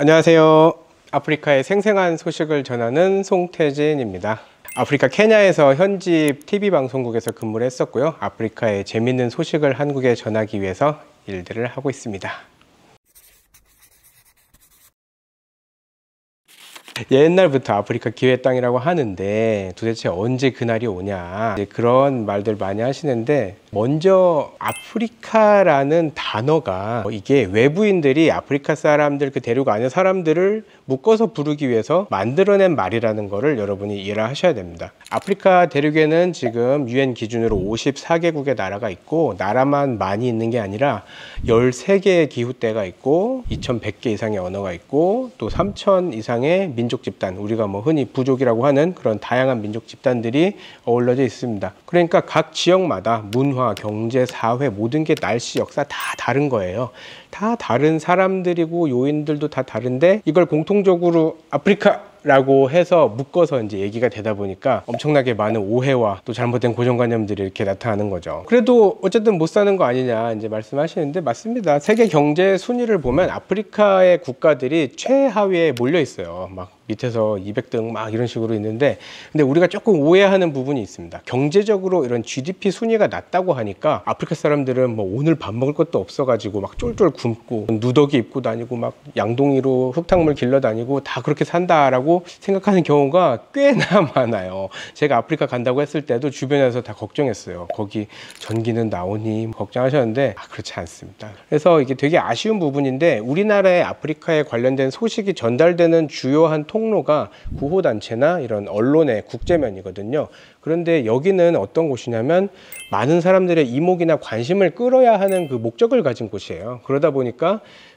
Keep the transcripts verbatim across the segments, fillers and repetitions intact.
안녕하세요. 아프리카의 생생한 소식을 전하는 송태진입니다. 아프리카 케냐에서 현지 티비 방송국에서 근무를 했었고요. 아프리카의 재밌는 소식을 한국에 전하기 위해서 일들을 하고 있습니다. 옛날부터 아프리카 기회의 땅이라고 하는데 도대체 언제 그날이 오냐, 이제 그런 말들 많이 하시는데, 먼저 아프리카라는 단어가 이게 외부인들이 아프리카 사람들, 그 대륙 안의 사람들을 묶어서 부르기 위해서 만들어낸 말이라는 거를 여러분이 이해를 하셔야 됩니다. 아프리카 대륙에는 지금 유엔 기준으로 오십사 개국의 나라가 있고, 나라만 많이 있는 게 아니라 열세 개의 기후대가 있고 이천백 개 이상의 언어가 있고 또 삼천 이상의 민족 집단, 우리가 뭐 흔히 부족이라고 하는 그런 다양한 민족 집단들이 어우러져 있습니다. 그러니까 각 지역마다 문화, 경제, 사회, 모든 게 날씨, 역사 다 다른 거예요. 다 다른 사람들이고 요인들도 다 다른데 이걸 공통적으로 아프리카 라고 해서 묶어서 이제 얘기가 되다 보니까 엄청나게 많은 오해와 또 잘못된 고정관념들이 이렇게 나타나는 거죠. 그래도 어쨌든 못 사는 거 아니냐 이제 말씀하시는데, 맞습니다. 세계 경제 순위를 보면 아프리카의 국가들이 최하위에 몰려 있어요. 막 밑에서 이백 등 막 이런 식으로 있는데, 근데 우리가 조금 오해하는 부분이 있습니다. 경제적으로 이런 지디피 순위가 낮다고 하니까 아프리카 사람들은 뭐 오늘 밥 먹을 것도 없어가지고 막 쫄쫄 굶고 누더기 입고 다니고 막 양동이로 흙탕물 길러 다니고 다 그렇게 산다라고 생각하는 경우가 꽤나 많아요. 제가 아프리카 간다고 했을 때도 주변에서 다 걱정했어요. 거기 전기는 나오니 걱정하셨는데, 아, 그렇지 않습니다. 그래서 이게 되게 아쉬운 부분인데, 우리나라의 아프리카에 관련된 소식이 전달되는 주요한 통로가 구호단체나 이런 언론의 국제면이거든요. 그런데 여기는 어떤 곳이냐면 많은 사람들의 이목이나 관심을 끌어야 하는 그 목적을 가진 곳이에요. 그러다 보니까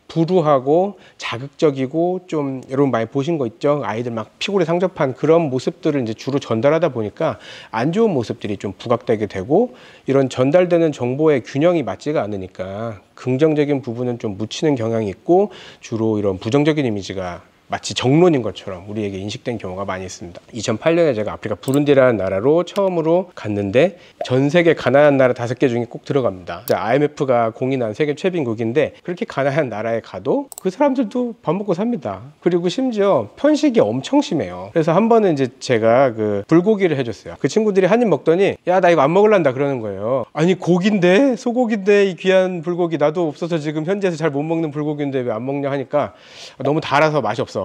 불우하고 자극적이고, 좀 여러분 많이 보신 거 있죠? 아이들 막 피골에 상접한 그런 모습들을 이제 주로 전달하다 보니까 안 좋은 모습들이 좀 부각되게 되고, 이런 전달되는 정보의 균형이 맞지가 않으니까 긍정적인 부분은 좀 묻히는 경향이 있고, 주로 이런 부정적인 이미지가 마치 정론인 것처럼 우리에게 인식된 경우가 많이 있습니다. 이천팔 년에 제가 아프리카 부룬디라는 나라로 처음으로 갔는데, 전 세계 가난한 나라 다섯 개 중에 꼭 들어갑니다. 아이엠에프가 공인한 세계 최빈국인데, 그렇게 가난한 나라에 가도 그 사람들도 밥 먹고 삽니다. 그리고 심지어 편식이 엄청 심해요. 그래서 한 번은 이제 제가 그 불고기를 해줬어요. 그 친구들이 한 입 먹더니 야, 나 이거 안 먹을란다 그러는 거예요. 아니, 고기인데, 소고기인데, 이 귀한 불고기, 나도 없어서 지금 현지에서 잘 못 먹는 불고기인데 왜 안 먹냐 하니까 너무 달아서 맛이 없어.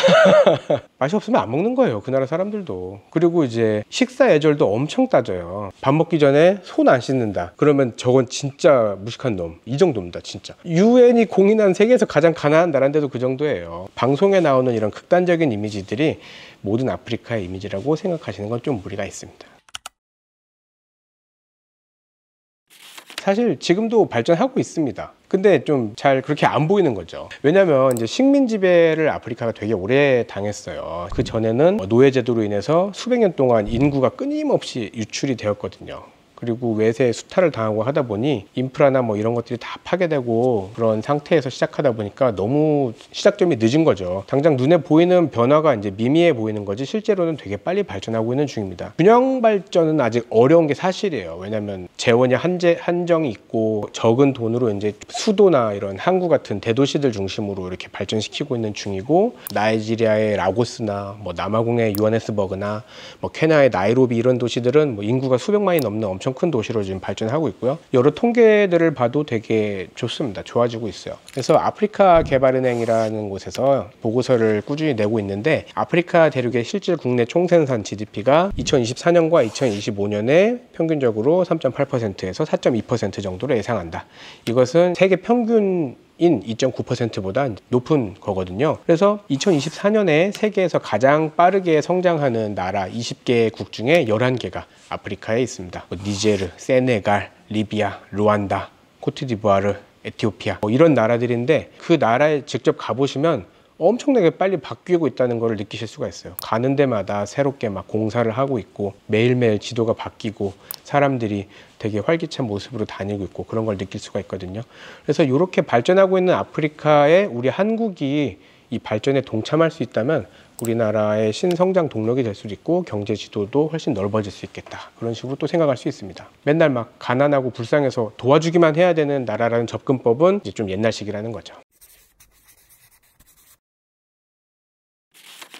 맛이 없으면 안 먹는 거예요, 그 나라 사람들도. 그리고 이제 식사 예절도 엄청 따져요. 밥 먹기 전에 손 안 씻는다 그러면 저건 진짜 무식한 놈, 이 정도입니다. 진짜 유엔이 공인한 세계에서 가장 가난한 나라인데도 그 정도예요. 방송에 나오는 이런 극단적인 이미지들이 모든 아프리카의 이미지라고 생각하시는 건 좀 무리가 있습니다. 사실 지금도 발전하고 있습니다. 근데 좀 잘 그렇게 안 보이는 거죠. 왜냐면 이제 식민 지배를 아프리카가 되게 오래 당했어요. 그 전에는 노예제도로 인해서 수백 년 동안 인구가 끊임없이 유출이 되었거든요. 그리고 외세에 수탈을 당하고 하다 보니 인프라나 뭐 이런 것들이 다 파괴되고 그런 상태에서 시작하다 보니까 너무 시작점이 늦은 거죠. 당장 눈에 보이는 변화가 이제 미미해 보이는 거지, 실제로는 되게 빨리 발전하고 있는 중입니다. 균형 발전은 아직 어려운 게 사실이에요. 왜냐면 재원이 한제, 한정이 있고 적은 돈으로 이제 수도나 이런 항구 같은 대도시들 중심으로 이렇게 발전시키고 있는 중이고, 나이지리아의 라고스나 뭐 남아공의 요하네스버그나 뭐 케냐의 나이로비 이런 도시들은 뭐 인구가 수백만이 넘는 엄청 큰 도시로 지금 발전하고 있고요. 여러 통계들을 봐도 되게 좋습니다. 좋아지고 있어요. 그래서 아프리카 개발은행이라는 곳에서 보고서를 꾸준히 내고 있는데, 아프리카 대륙의 실질 국내 총생산 지디피가 이천이십사 년과 이천이십오 년에 평균적으로 삼 점 팔 퍼센트에서 사 점 이 퍼센트 정도로 예상한다. 이것은 세계 평균 인 이 점 구 퍼센트보다 높은 거거든요. 그래서 이천이십사 년에 세계에서 가장 빠르게 성장하는 나라 이십 개국 중에 열한 개가 아프리카에 있습니다. 뭐 니제르, 세네갈, 리비아, 루안다, 코트디부아르, 에티오피아 뭐 이런 나라들인데, 그 나라에 직접 가보시면 엄청나게 빨리 바뀌고 있다는 걸 느끼실 수가 있어요. 가는 데마다 새롭게 막 공사를 하고 있고, 매일매일 지도가 바뀌고 사람들이 되게 활기찬 모습으로 다니고 있고, 그런 걸 느낄 수가 있거든요. 그래서 이렇게 발전하고 있는 아프리카에 우리 한국이 이 발전에 동참할 수 있다면 우리나라의 신성장 동력이 될 수도 있고, 경제 지도도 훨씬 넓어질 수 있겠다, 그런 식으로 또 생각할 수 있습니다. 맨날 막 가난하고 불쌍해서 도와주기만 해야 되는 나라라는 접근법은 이제 좀 옛날식이라는 거죠.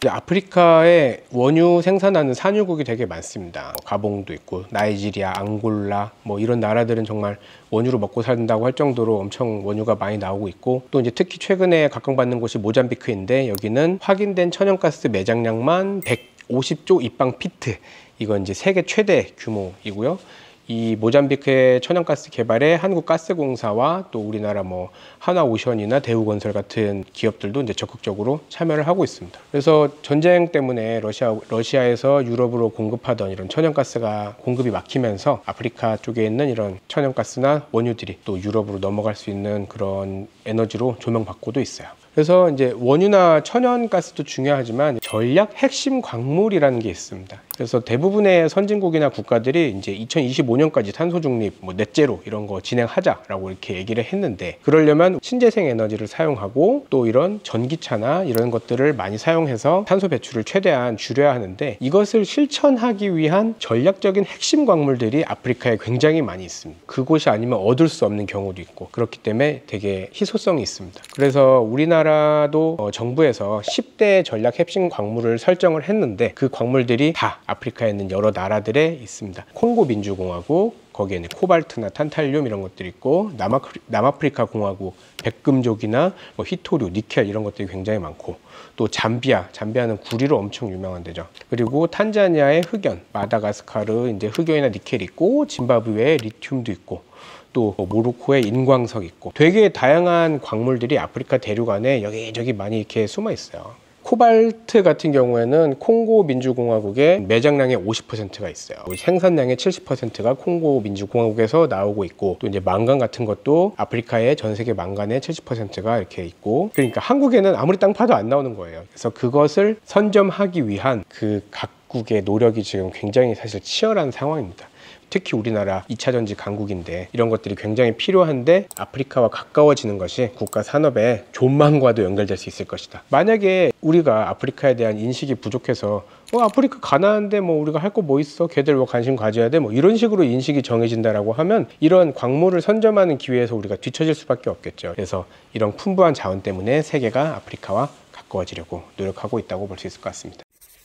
아프리카에 원유 생산하는 산유국이 되게 많습니다. 가봉도 있고 나이지리아, 앙골라 뭐 이런 나라들은 정말 원유로 먹고 산다고 할 정도로 엄청 원유가 많이 나오고 있고, 또 이제 특히 최근에 각광받는 곳이 모잠비크인데, 여기는 확인된 천연가스 매장량만 백오십조 입방 피트, 이건 이제 세계 최대 규모이고요. 이 모잠비크의 천연가스 개발에 한국가스공사와 또 우리나라 뭐 하나오션이나 대우건설 같은 기업들도 이제 적극적으로 참여를 하고 있습니다. 그래서 전쟁 때문에 러시아, 러시아에서 유럽으로 공급하던 이런 천연가스가 공급이 막히면서 아프리카 쪽에 있는 이런 천연가스나 원유들이 또 유럽으로 넘어갈 수 있는 그런 에너지로 조명받고도 있어요. 그래서 이제 원유나 천연가스도 중요하지만 전략 핵심 광물이라는 게 있습니다. 그래서 대부분의 선진국이나 국가들이 이제 이천이십오년까지 탄소 중립, 뭐 넷제로 이런 거 진행하자라고 이렇게 얘기를 했는데, 그러려면 신재생 에너지를 사용하고 또 이런 전기차나 이런 것들을 많이 사용해서 탄소 배출을 최대한 줄여야 하는데, 이것을 실천하기 위한 전략적인 핵심 광물들이 아프리카에 굉장히 많이 있습니다. 그곳이 아니면 얻을 수 없는 경우도 있고, 그렇기 때문에 되게 희소성이 있습니다. 그래서 우리나라 우리나라도 어, 정부에서 십 대 전략 핵심 광물을 설정을 했는데, 그 광물들이 다 아프리카에 있는 여러 나라들에 있습니다. 콩고 민주공화국, 거기에는 코발트나 탄탈륨 이런 것들이 있고, 남아프리, 남아프리카 공화국 백금족이나 뭐 히토류, 니켈 이런 것들이 굉장히 많고, 또 잠비아, 잠비아는 구리로 엄청 유명한 데죠. 그리고 탄자니아의 흑연, 마다가스카르 이제 흑연이나 니켈이 있고, 짐바브웨의 리튬도 있고, 또 모로코의 인광석 있고, 되게 다양한 광물들이 아프리카 대륙 안에 여기저기 많이 이렇게 숨어 있어요. 코발트 같은 경우에는 콩고 민주공화국의 매장량의 오십 퍼센트가 있어요. 생산량의 칠십 퍼센트가 콩고 민주공화국에서 나오고 있고, 또 이제 망간 같은 것도 아프리카의 전 세계 망간의 칠십 퍼센트가 이렇게 있고, 그러니까 한국에는 아무리 땅 파도 안 나오는 거예요. 그래서 그것을 선점하기 위한 그 각국의 노력이 지금 굉장히 사실 치열한 상황입니다. 특히 우리나라 이 차 전지 강국인데 이런 것들이 굉장히 필요한데, 아프리카와 가까워지는 것이 국가 산업의 존망과도 연결될 수 있을 것이다. 만약에 우리가 아프리카에 대한 인식이 부족해서 어, 아프리카 가난한데 뭐 우리가 할 거 뭐 있어? 걔들 뭐 관심 가져야 돼? 뭐 이런 식으로 인식이 정해진다라고 하면, 이런 광물을 선점하는 기회에서 우리가 뒤처질 수밖에 없겠죠. 그래서 이런 풍부한 자원 때문에 세계가 아프리카와 가까워지려고 노력하고 있다고 볼 수 있을 것 같습니다.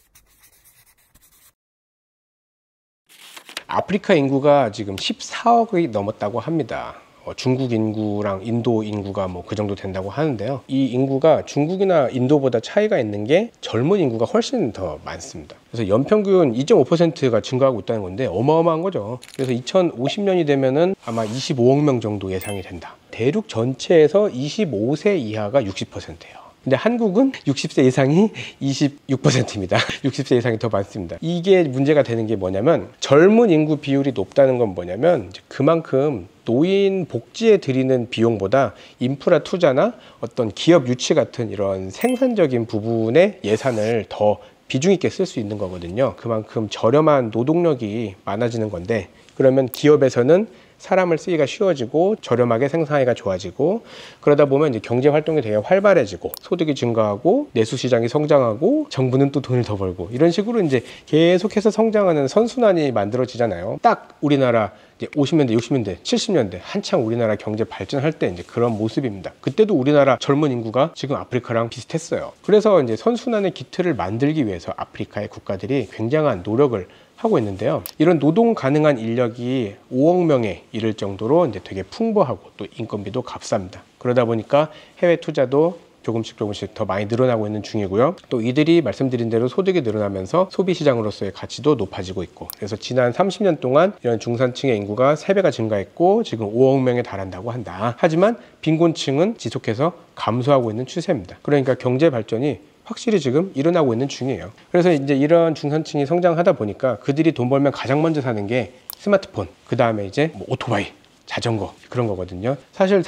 아프리카 인구가 지금 십사억이 넘었다고 합니다. 어, 중국 인구랑 인도 인구가 뭐 그 정도 된다고 하는데요. 이 인구가 중국이나 인도보다 차이가 있는 게 젊은 인구가 훨씬 더 많습니다. 그래서 연평균 이 점 오 퍼센트가 증가하고 있다는 건데 어마어마한 거죠. 그래서 이천오십년이 되면은 아마 이십오억 명 정도 예상이 된다. 대륙 전체에서 이십오 세 이하가 육십 퍼센트예요. 근데 한국은 육십 세 이상이 이십육 퍼센트입니다. 육십 세 이상이 더 많습니다. 이게 문제가 되는 게 뭐냐면, 젊은 인구 비율이 높다는 건 뭐냐면, 그만큼 노인 복지에 들이는 비용보다 인프라 투자나 어떤 기업 유치 같은 이런 생산적인 부분의 예산을 더 비중 있게 쓸 수 있는 거거든요. 그만큼 저렴한 노동력이 많아지는 건데, 그러면 기업에서는 사람을 쓰기가 쉬워지고 저렴하게 생산하기가 좋아지고, 그러다 보면 이제 경제 활동이 되게 활발해지고 소득이 증가하고 내수 시장이 성장하고 정부는 또 돈을 더 벌고, 이런 식으로 이제 계속해서 성장하는 선순환이 만들어지잖아요. 딱 우리나라 이제 오십년대, 육십년대, 칠십년대 한창 우리나라 경제 발전할 때 이제 그런 모습입니다. 그때도 우리나라 젊은 인구가 지금 아프리카랑 비슷했어요. 그래서 이제 선순환의 기틀을 만들기 위해서 아프리카의 국가들이 굉장한 노력을 하고 있는데요. 이런 노동 가능한 인력이 오억 명에 이를 정도로 이제 되게 풍부하고 또 인건비도 값쌉니다. 그러다 보니까 해외 투자도 조금씩 조금씩 더 많이 늘어나고 있는 중이고요. 또 이들이 말씀드린 대로 소득이 늘어나면서 소비 시장으로서의 가치도 높아지고 있고, 그래서 지난 삼십년 동안 이런 중산층의 인구가 세 배가 증가했고 지금 오억 명에 달한다고 한다. 하지만 빈곤층은 지속해서 감소하고 있는 추세입니다. 그러니까 경제 발전이 확실히 지금 일어나고 있는 중이에요. 그래서 이제 이런 중산층이 성장하다 보니까 그들이 돈 벌면 가장 먼저 사는 게 스마트폰, 그 다음에 이제 뭐 오토바이, 자전거, 그런 거거든요. 사실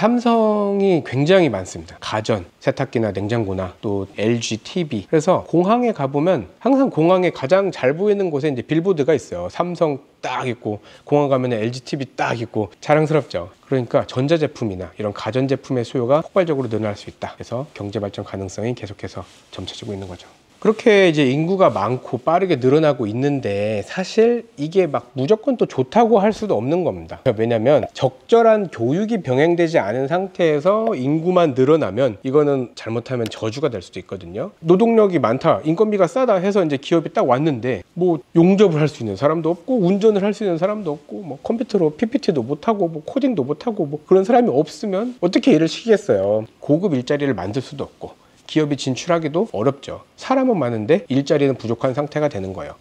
삼성이 굉장히 많습니다. 가전, 세탁기나 냉장고나 또 엘지 티비. 그래서 공항에 가보면 항상 공항에 가장 잘 보이는 곳에 이제 빌보드가 있어요. 삼성 딱 있고, 공항 가면 엘지 티비 딱 있고, 자랑스럽죠. 그러니까 전자제품이나 이런 가전제품의 수요가 폭발적으로 늘어날 수 있다. 그래서 경제발전 가능성이 계속해서 점쳐지고 있는 거죠. 그렇게 이제 인구가 많고 빠르게 늘어나고 있는데 사실 이게 막 무조건 또 좋다고 할 수도 없는 겁니다. 왜냐면 적절한 교육이 병행되지 않은 상태에서 인구만 늘어나면 이거는 잘못하면 저주가 될 수도 있거든요. 노동력이 많다, 인건비가 싸다 해서 이제 기업이 딱 왔는데 뭐 용접을 할 수 있는 사람도 없고 운전을 할 수 있는 사람도 없고 뭐 컴퓨터로 피피티도 못하고 뭐 코딩도 못하고 뭐 그런 사람이 없으면 어떻게 일을 시키겠어요. 고급 일자리를 만들 수도 없고 기업이 진출하기도 어렵죠. 사람은 많은데 일자리는 부족한 상태가 되는 거예요.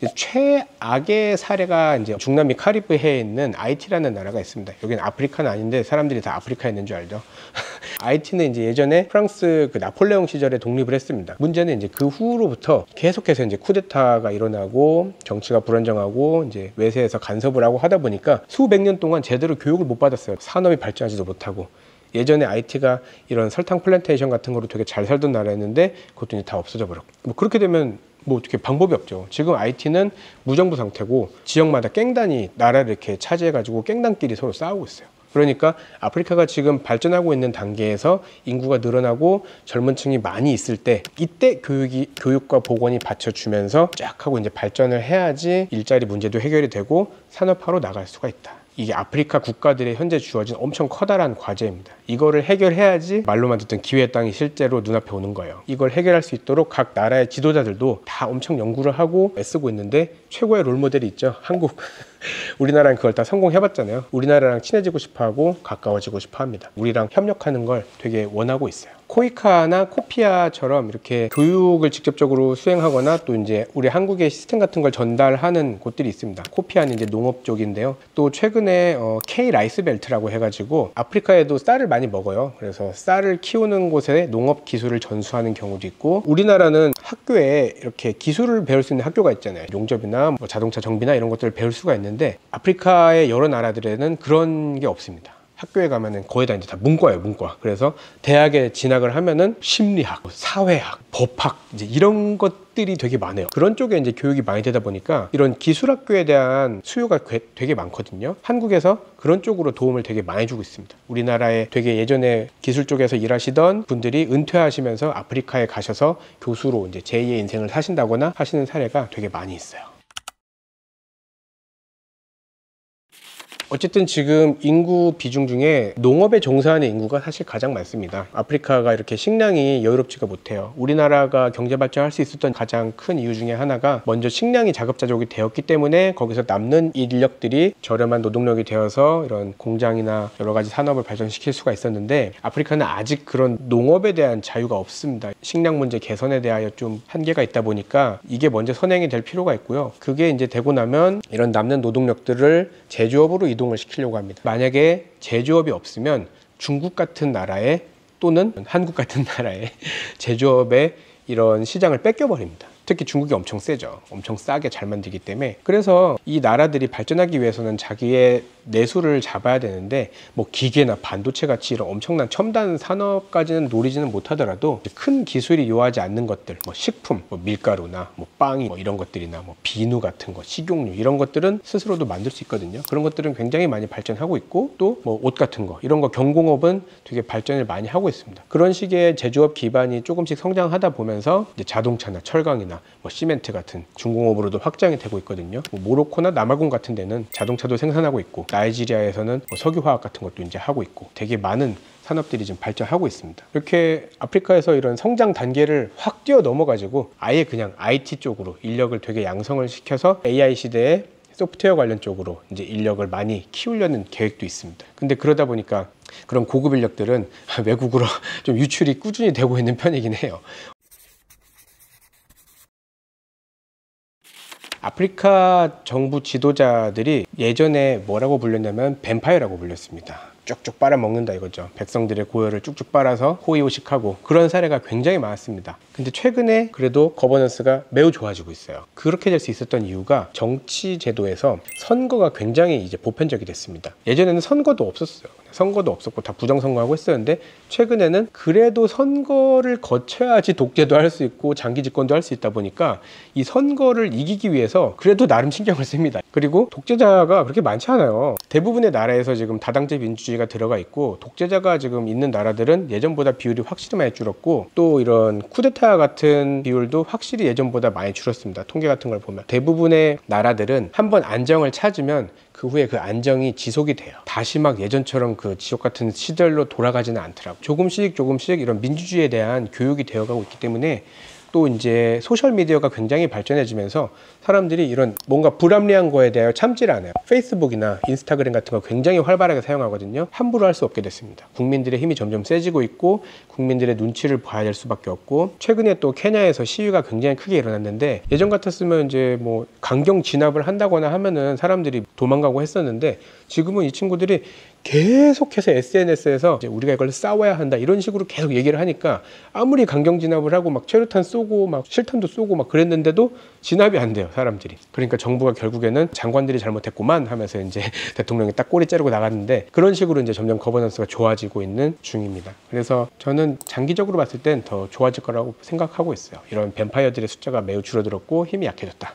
최악의 사례가 이제 중남미 카리브해에 있는 아이티라는 나라가 있습니다. 여기는 아프리카는 아닌데 사람들이 다 아프리카에 있는 줄 알죠. 아이티는 이제 예전에 프랑스 그 나폴레옹 시절에 독립을 했습니다. 문제는 이제 그 후로부터 계속해서 이제 쿠데타가 일어나고 정치가 불안정하고 이제 외세에서 간섭을 하고 하다 보니까 수백 년 동안 제대로 교육을 못 받았어요. 산업이 발전하지도 못하고. 예전에 아이티가 이런 설탕 플랜테이션 같은 거로 되게 잘 살던 나라였는데 그것도 이제 다 없어져 버렸고, 뭐 그렇게 되면 뭐 어떻게 방법이 없죠. 지금 아이티는 무정부 상태고 지역마다 깽단이 나라를 이렇게 차지해 가지고 깽단끼리 서로 싸우고 있어요. 그러니까 아프리카가 지금 발전하고 있는 단계에서 인구가 늘어나고 젊은 층이 많이 있을 때 이때 교육이, 교육과 보건이 받쳐주면서 쫙 하고 이제 발전을 해야지 일자리 문제도 해결이 되고 산업화로 나갈 수가 있다. 이게 아프리카 국가들의 현재 주어진 엄청 커다란 과제입니다. 이거를 해결해야지 말로만 듣던 기회의 땅이 실제로 눈앞에 오는 거예요. 이걸 해결할 수 있도록 각 나라의 지도자들도 다 엄청 연구를 하고 애쓰고 있는데 최고의 롤모델이 있죠. 한국. 우리나라는 그걸 다 성공해봤잖아요. 우리나라랑 친해지고 싶어하고 가까워지고 싶어합니다. 우리랑 협력하는 걸 되게 원하고 있어요. 코이카나 코피아처럼 이렇게 교육을 직접적으로 수행하거나 또 이제 우리 한국의 시스템 같은 걸 전달하는 곳들이 있습니다. 코피아는 이제 농업 쪽인데요. 또 최근에 어, K 라이스 벨트라고 해가지고 아프리카에도 쌀을 많이 먹어요. 그래서 쌀을 키우는 곳에 농업 기술을 전수하는 경우도 있고, 우리나라는 학교에 이렇게 기술을 배울 수 있는 학교가 있잖아요. 용접이나 뭐 자동차 정비나 이런 것들을 배울 수가 있는데 아프리카의 여러 나라들에는 그런 게 없습니다. 학교에 가면은 거의 다 이제 다 문과예요, 문과. 그래서 대학에 진학을 하면은 심리학, 사회학, 법학 이제 이런 것들이 되게 많아요. 그런 쪽에 이제 교육이 많이 되다 보니까 이런 기술학교에 대한 수요가 되게 많거든요. 한국에서 그런 쪽으로 도움을 되게 많이 주고 있습니다. 우리나라에 되게 예전에 기술 쪽에서 일하시던 분들이 은퇴하시면서 아프리카에 가셔서 교수로 이제 제이의 인생을 사신다거나 하시는 사례가 되게 많이 있어요. 어쨌든 지금 인구 비중 중에 농업에 종사하는 인구가 사실 가장 많습니다. 아프리카가 이렇게 식량이 여유롭지가 못해요. 우리나라가 경제 발전할 수 있었던 가장 큰 이유 중에 하나가 먼저 식량이 자급자족이 되었기 때문에 거기서 남는 인력들이 저렴한 노동력이 되어서 이런 공장이나 여러 가지 산업을 발전시킬 수가 있었는데, 아프리카는 아직 그런 농업에 대한 자유가 없습니다. 식량 문제 개선에 대하여 좀 한계가 있다 보니까 이게 먼저 선행이 될 필요가 있고요. 그게 이제 되고 나면 이런 남는 노동력들을 제조업으로 이동 이동을 시키려고 합니다. 만약에 제조업이 없으면 중국 같은 나라에 또는 한국 같은 나라에 제조업의 이런 시장을 뺏겨버립니다. 특히 중국이 엄청 세죠. 엄청 싸게 잘 만들기 때문에. 그래서 이 나라들이 발전하기 위해서는 자기의 내수를 잡아야 되는데 뭐 기계나 반도체 같이 이런 엄청난 첨단 산업까지는 노리지는 못하더라도 큰 기술이 요하지 않는 것들, 뭐 식품, 뭐 밀가루나 뭐 빵이 뭐 이런 것들이나 뭐 비누 같은 거, 식용유 이런 것들은 스스로도 만들 수 있거든요. 그런 것들은 굉장히 많이 발전하고 있고, 또 뭐 옷 같은 거 이런 거 경공업은 되게 발전을 많이 하고 있습니다. 그런 식의 제조업 기반이 조금씩 성장하다 보면서 이제 자동차나 철강이나 뭐 시멘트 같은 중공업으로도 확장이 되고 있거든요. 뭐 모로코나 남아공 같은 데는 자동차도 생산하고 있고, 나이지리아에서는 뭐 석유화학 같은 것도 이제 하고 있고, 되게 많은 산업들이 지금 발전하고 있습니다. 이렇게 아프리카에서 이런 성장 단계를 확 뛰어 넘어가지고 아예 그냥 아이티 쪽으로 인력을 되게 양성을 시켜서 에이아이 시대에 소프트웨어 관련 쪽으로 이제 인력을 많이 키우려는 계획도 있습니다. 근데 그러다 보니까 그런 고급 인력들은 외국으로 좀 유출이 꾸준히 되고 있는 편이긴 해요. 아프리카 정부 지도자들이 예전에 뭐라고 불렸냐면 뱀파이어라고 불렸습니다. 쭉쭉 빨아먹는다 이거죠. 백성들의 고열을 쭉쭉 빨아서 호의호식하고, 그런 사례가 굉장히 많았습니다. 근데 최근에 그래도 거버넌스가 매우 좋아지고 있어요. 그렇게 될 수 있었던 이유가 정치 제도에서 선거가 굉장히 이제 보편적이 됐습니다. 예전에는 선거도 없었어요. 선거도 없었고 다 부정선거하고 했었는데, 최근에는 그래도 선거를 거쳐야지 독재도 할 수 있고 장기 집권도 할 수 있다 보니까 이 선거를 이기기 위해서 그래도 나름 신경을 씁니다. 그리고 독재자가 그렇게 많지 않아요. 대부분의 나라에서 지금 다당제 민주주의가 가지가 들어가 있고, 독재자가 지금 있는 나라들은 예전보다 비율이 확실히 많이 줄었고, 또 이런 쿠데타 같은 비율도 확실히 예전보다 많이 줄었습니다. 통계 같은 걸 보면 대부분의 나라들은 한번 안정을 찾으면 그 후에 그 안정이 지속이 돼요. 다시 막 예전처럼 그 지옥 같은 시절로 돌아가지는 않더라고. 조금씩 조금씩 이런 민주주의에 대한 교육이 되어가고 있기 때문에, 또 이제 소셜미디어가 굉장히 발전해지면서 사람들이 이런 뭔가 불합리한 거에 대하여 참지를 않아요. 페이스북이나 인스타그램 같은 거 굉장히 활발하게 사용하거든요. 함부로 할 수 없게 됐습니다. 국민들의 힘이 점점 세지고 있고, 국민들의 눈치를 봐야 될 수밖에 없고, 최근에 또 케냐에서 시위가 굉장히 크게 일어났는데, 예전 같았으면 이제 뭐 강경 진압을 한다거나 하면은 사람들이 도망가고 했었는데, 지금은 이 친구들이 계속해서 에스엔에스에서 이제 우리가 이걸 싸워야 한다 이런 식으로 계속 얘기를 하니까, 아무리 강경 진압을 하고 막 최루탄 쏘고 막 실탄도 쏘고 막 그랬는데도 진압이 안 돼요, 사람들이. 그러니까 정부가 결국에는 장관들이 잘못했구만 하면서 이제 대통령이 딱 꼬리 자르고 나갔는데, 그런 식으로 이제 점점 거버넌스가 좋아지고 있는 중입니다. 그래서 저는 장기적으로 봤을 땐 더 좋아질 거라고 생각하고 있어요. 이런 뱀파이어들의 숫자가 매우 줄어들었고 힘이 약해졌다.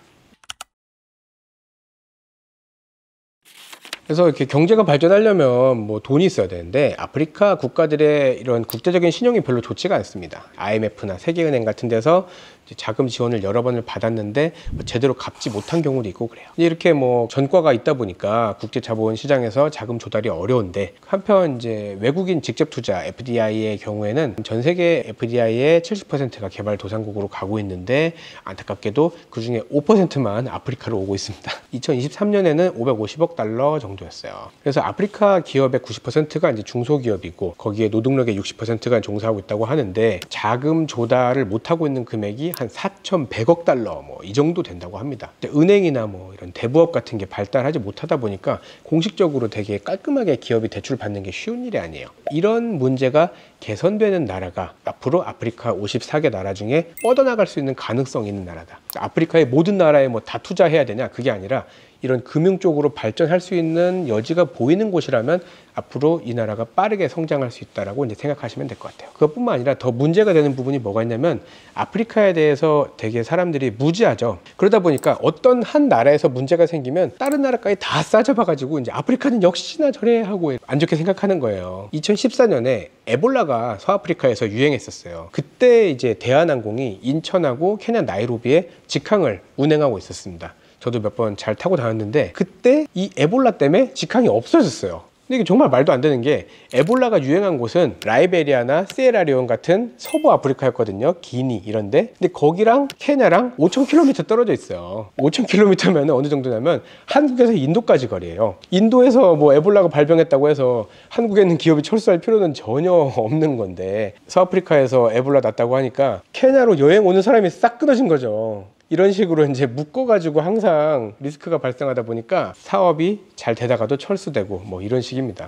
그래서 이렇게 경제가 발전하려면 뭐 돈이 있어야 되는데, 아프리카 국가들의 이런 국제적인 신용이 별로 좋지가 않습니다. 아이엠에프나 세계은행 같은 데서 자금 지원을 여러 번을 받았는데 뭐 제대로 갚지 못한 경우도 있고 그래요. 이렇게 뭐 전과가 있다 보니까 국제 자본 시장에서 자금 조달이 어려운데, 한편 이제 외국인 직접 투자 에프디아이의 경우에는 전 세계 에프디아이의 칠십 퍼센트가 개발도상국으로 가고 있는데, 안타깝게도 그 중에 오 퍼센트만 아프리카로 오고 있습니다. 이천이십삼 년에는 오백오십억 달러 정도였어요. 그래서 아프리카 기업의 구십 퍼센트가 이제 중소기업이고, 거기에 노동력의 육십 퍼센트가 종사하고 있다고 하는데, 자금 조달을 못하고 있는 금액이 한 사천백억 달러 뭐 이 정도 된다고 합니다. 은행이나 뭐 이런 대부업 같은 게 발달하지 못하다 보니까 공식적으로 되게 깔끔하게 기업이 대출 받는 게 쉬운 일이 아니에요. 이런 문제가 개선되는 나라가 앞으로 아프리카 오십사 개 나라 중에 뻗어나갈 수 있는 가능성이 있는 나라다. 아프리카의 모든 나라에 뭐 다 투자해야 되냐, 그게 아니라 이런 금융 쪽으로 발전할 수 있는 여지가 보이는 곳이라면 앞으로 이 나라가 빠르게 성장할 수 있다라고 이제 생각하시면 될 것 같아요. 그것뿐만 아니라 더 문제가 되는 부분이 뭐가 있냐면, 아프리카에 대해서 되게 사람들이 무지하죠. 그러다 보니까 어떤 한 나라에서 문제가 생기면 다른 나라까지 다 싸잡아가지고 이제 아프리카는 역시나 저래 하고 안 좋게 생각하는 거예요. 이천십사 년에 에볼라가 서아프리카에서 유행했었어요. 그때 이제 대한항공이 인천하고 케냐 나이로비에 직항을 운행하고 있었습니다. 저도 몇 번 잘 타고 다녔는데, 그때 이 에볼라 때문에 직항이 없어졌어요. 근데 이게 정말 말도 안 되는 게, 에볼라가 유행한 곳은 라이베리아나 시에라리온 같은 서부 아프리카였거든요. 기니 이런데. 근데 거기랑 케냐랑 오천 킬로미터 떨어져 있어요. 오천 킬로미터면 어느 정도냐면 한국에서 인도까지 거리예요. 인도에서 뭐 에볼라가 발병했다고 해서 한국에 있는 기업이 철수할 필요는 전혀 없는 건데, 서아프리카에서 에볼라 났다고 하니까 케냐로 여행 오는 사람이 싹 끊어진 거죠. 이런 식으로 이제 묶어가지고 항상 리스크가 발생하다 보니까 사업이 잘 되다가도 철수되고 뭐 이런 식입니다.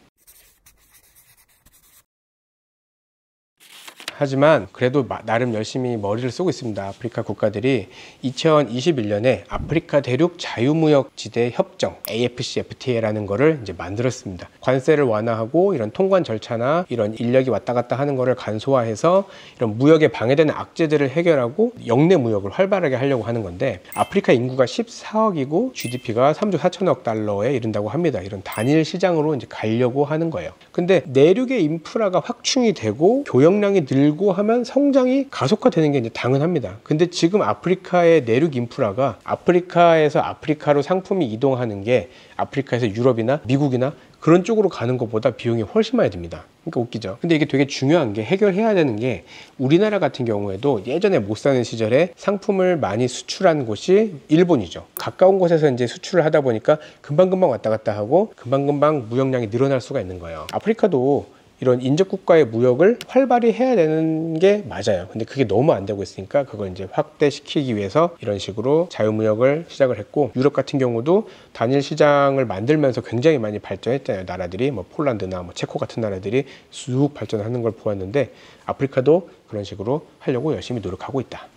하지만 그래도 나름 열심히 머리를 쓰고 있습니다. 아프리카 국가들이 이천이십일 년에 아프리카 대륙 자유무역지대 협정 에이에프씨에프티에이라는 거를 이제 만들었습니다. 관세를 완화하고 이런 통관 절차나 이런 인력이 왔다 갔다 하는 거를 간소화해서 이런 무역에 방해되는 악재들을 해결하고 역내 무역을 활발하게 하려고 하는 건데, 아프리카 인구가 십사억이고 지디피가 삼조 사천억 달러에 이른다고 합니다. 이런 단일 시장으로 이제 가려고 하는 거예요. 근데 내륙의 인프라가 확충이 되고 교역량이 늘 들고 하면 성장이 가속화되는 게 이제 당연합니다. 근데 지금 아프리카의 내륙 인프라가 아프리카에서 아프리카로 상품이 이동하는 게 아프리카에서 유럽이나 미국이나 그런 쪽으로 가는 것보다 비용이 훨씬 많이 듭니다. 그러니까 웃기죠. 근데 이게 되게 중요한 게, 해결해야 되는 게, 우리나라 같은 경우에도 예전에 못 사는 시절에 상품을 많이 수출한 곳이 일본이죠. 가까운 곳에서 이제 수출을 하다 보니까 금방금방 왔다 갔다 하고 금방금방 무역량이 늘어날 수가 있는 거예요. 아프리카도 이런 인접국가의 무역을 활발히 해야 되는 게 맞아요. 근데 그게 너무 안 되고 있으니까 그걸 이제 확대시키기 위해서 이런 식으로 자유무역을 시작을 했고, 유럽 같은 경우도 단일 시장을 만들면서 굉장히 많이 발전했잖아요. 나라들이 뭐 폴란드나 뭐 체코 같은 나라들이 쑥 발전하는 걸 보았는데, 아프리카도 그런 식으로 하려고 열심히 노력하고 있다.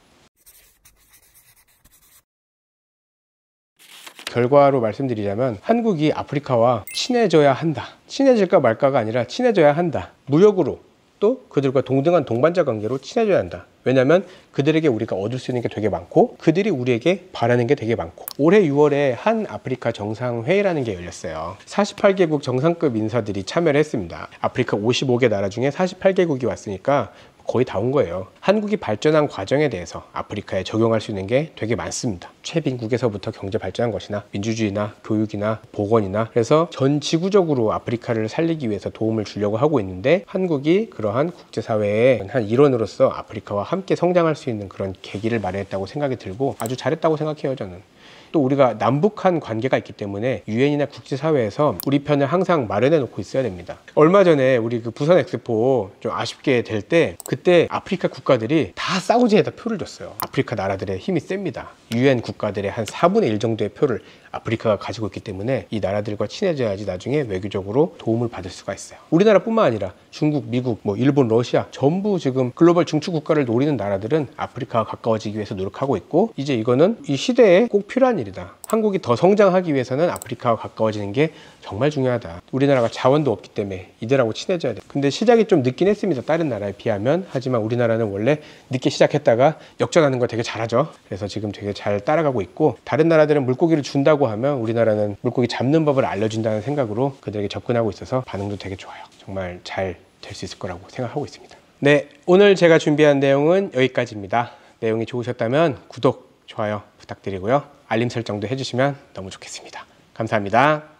결과로 말씀드리자면, 한국이 아프리카와 친해져야 한다. 친해질까 말까가 아니라 친해져야 한다. 무역으로 한국도 그들과 동등한 동반자 관계로 친해져야 한다. 왜냐하면 그들에게 우리가 얻을 수 있는 게 되게 많고 그들이 우리에게 바라는 게 되게 많고. 올해 유월에 한 아프리카 정상회의라는 게 열렸어요. 사십팔 개국 정상급 인사들이 참여를 했습니다. 아프리카 오십오 개 나라 중에 사십팔 개국이 왔으니까 거의 다 온 거예요. 한국이 발전한 과정에 대해서 아프리카에 적용할 수 있는 게 되게 많습니다. 최빈국에서부터 경제 발전한 것이나 민주주의나 교육이나 보건이나, 그래서 전 지구적으로 아프리카를 살리기 위해서 도움을 주려고 하고 있는데, 한국이 그러한 국제사회의 한 일원으로서 아프리카와 함께 성장할 수 있는 그런 계기를 마련했다고 생각이 들고 아주 잘했다고 생각해요, 저는. 또 우리가 남북한 관계가 있기 때문에 유엔이나 국제사회에서 우리 편을 항상 마련해 놓고 있어야 됩니다. 얼마 전에 우리 그 부산 엑스포 좀 아쉽게 될 때, 그때 아프리카 국가들이 다 사우디에다 표를 줬어요. 아프리카 나라들의 힘이 셉니다. 유엔 국가들의 한 사분의 일 정도의 표를 아프리카가 가지고 있기 때문에 이 나라들과 친해져야지 나중에 외교적으로 도움을 받을 수가 있어요. 우리나라뿐만 아니라 중국, 미국, 뭐 일본, 러시아 전부 지금 글로벌 중추 국가를 노리는 나라들은 아프리카와 가까워지기 위해서 노력하고 있고, 이제 이거는 이 시대에 꼭 필요한 일이다. 한국이 더 성장하기 위해서는 아프리카와 가까워지는 게 정말 중요하다. 우리나라가 자원도 없기 때문에 이들하고 친해져야 돼. 근데 시작이 좀 늦긴 했습니다, 다른 나라에 비하면. 하지만 우리나라는 원래 늦게 시작했다가 역전하는 걸 되게 잘하죠. 그래서 지금 되게 잘 따라가고 있고, 다른 나라들은 물고기를 준다고 하면 우리나라는 물고기 잡는 법을 알려준다는 생각으로 그들에게 접근하고 있어서 반응도 되게 좋아요. 정말 잘 될 수 있을 거라고 생각하고 있습니다. 네, 오늘 제가 준비한 내용은 여기까지입니다. 내용이 좋으셨다면 구독, 좋아요 부탁드리고요. 알림 설정도 해주시면 너무 좋겠습니다. 감사합니다.